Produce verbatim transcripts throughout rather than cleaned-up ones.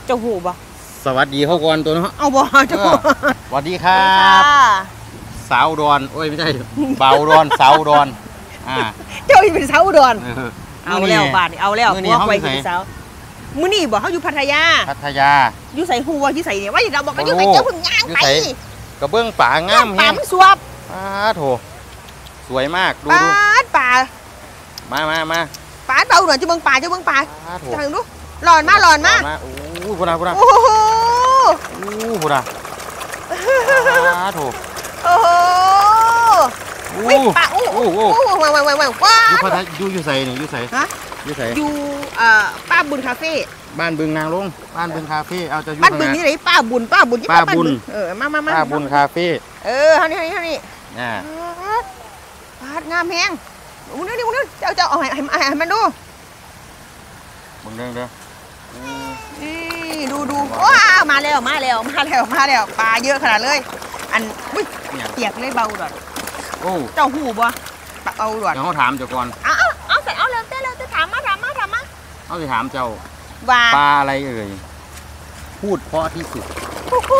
จะหูบ่สวัสดีเขาก่อนตัวเนาะเอาบ่จะหูสวัสดีครับสาวดอนโอ้ยไม่ใช่เบาดอนสาวดอนอ่าเจ้าเป็นสาวดอนเอาแล้วบาทเอาแล้วหัวควายเป็นสาวมื้อนี้บ่เขาอยู่พัทยาพัทยาอยู่ใส่หัวอยู่ใส่เนี่ยว่าเราบอกกันอยู่ใส่เจ้าพึ่งย่างไปกระเบื้องป่างามแห้งป่าสวบป้าโถสวยมากดูดูป่ามามามาป่าเบาหน่อยจะเบิ้งป่าจะเบิ้งป่าจะเห็นดูหลอนมาหลอนมาโอ้โหพูดนะพูดนะโอ้โหโอ้พูดนะป้าโถโอ้โหวิ่งป่าโอ้โหโอ้โหว้าวว้าวว้าวว้าวอยู่พัทยาอยู่อยู่ใส่นี่อยู่ใส่ฮะอยู่ใส่อยู่อ่าป้าบุญคาเฟ่บ้านบึงนางลงบ้านบึงคาเฟ่เอาจะอยู่บ้านบึงนี่ไหนป้าบุญป้าบุญป้าบุญเออมามามาป้าบุญคาเฟ่เออเท่านี้เท่านี้เท่านี้อ่าปาดงามแห้งมึงดูดิมึงดูเจ้าเจ้าเอาให้ให้มันดูมึงเด้อเด้อนี่ดูดูว้ามาแล้วมาแล้วมาแล้วมาแล้วปลาเยอะขนาดเลยอันอุ้ยเปียกเลยเบาด่วนโอ้เจ้าหูบ่เบาด่วนเดี๋ยวเขาถามเจ้าก่อนเอาเอาเอาใส่เอาเร็วเต้เร็วเต้ถามมาถามมาถามมาเขาจะถามเจ้าว่าปลาอะไรเอ่ยพูดเพราะที่สุดโอ้โห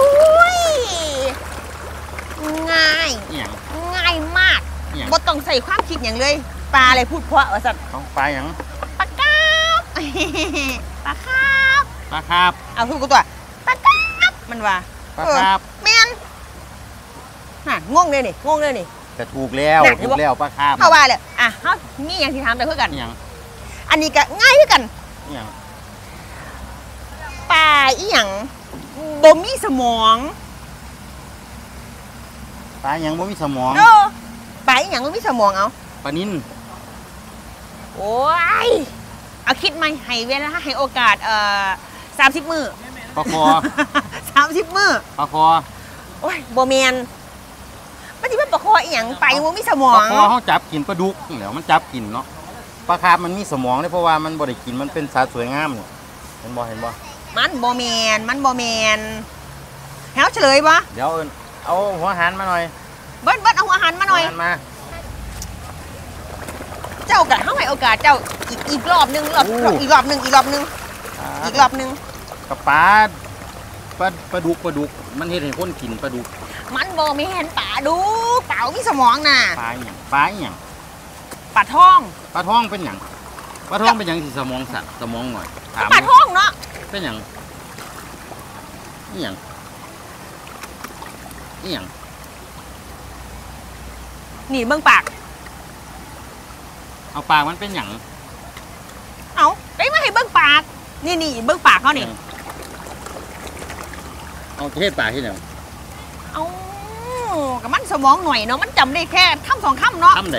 ง่ายง่ายมากบ่ต้องใส่ความคิดอย่างเลยปลาอะไรพูดเพราะว่าสัตว์ต้องปลาอย่างปลาคาบปลาคาบปลาคาบเอาพูดกูตัวปลาคาบมันว่าปลาคาบแม่นฮะงงเลยนี่งงเลยนี่แต่ถูกแล้วถูกแล้วปลาคาบเขาว่าเลยอ่ะเขานี่อย่างที่ทำไปเพื่อกันอย่างอันนี้ก็ง่ายเพื่อกันอย่างปลาอีหยังบ่มีสมองปลาอย่างบ่มีสมองปลาอีหยังบ่มีสมองเอาปลานิ่นโอ้ยเอาคิดไหมให้เวลาให้โอกาสเอ่อสามสิบมื้อปลาคอสามสิบมื้อปลาคอโอ้ยบ่แม่นมันสิเป็นปลาคออีหยังปลายังบ่มีสมองปลาคอเขาจับกินปลาดุกแล้วมันจับกินเนาะปลาคาบมันมีสมองเลยเพราะว่ามันบ่ได้กินมันเป็นสัตว์สวยงามเนี่ยเห็นบ่เห็นบ่มันบ่แมนมันบ่แมนเฮ้าเฉลยปะเดี๋ยวเอาหัวหันมาหน่อยเบิ้ลเบิ้ลเอาหัวหันมาหน่อยมาเจ้ากันเท่าไหร่โอกาสเจ้าอีกอีกรอบนึงรอบอีกรอบนึงอีกรอบนึงอีกรอบนึงกระปาปลาปลาดุกปลาดุกมันเห็นเห็นคนกินปลาดุกมันบ่แมนปลาดุกเปล่ามีสมองน่ะปลาอย่างปลาอย่างปลาท่องปลาท่องเป็นอย่างปลาท่องเป็นอย่างที่สมองสัตว์สมองหน่อยปลาท่องเนาะเป็นอย่างนี่อย่างนี่อย่างนี่เบิ้งปากเอาปากมันเป็นอย่างเอาได้มาให้เบิ้งปากนี่นี่เบิ้งปากเขานี่เอาเทศปากที่ไหนเอากับมันสมองหน่อยเนาะมันจำได้แค่คำสองคำเนาะคำใด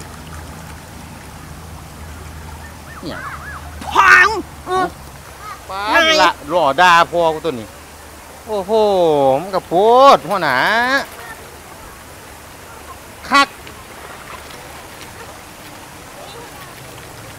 นี่อย่างขวางปลาละหล่อดาพอตัวนี้โอ้โหมันกับโพดหัวหนา